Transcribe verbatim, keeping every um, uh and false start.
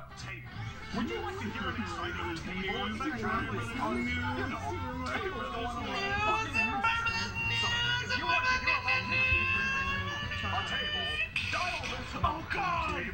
table. Would you like to hear an exciting table section with fun news? You know, tables going around. So, you want to hear about me? A table? Dial this. Oh, God!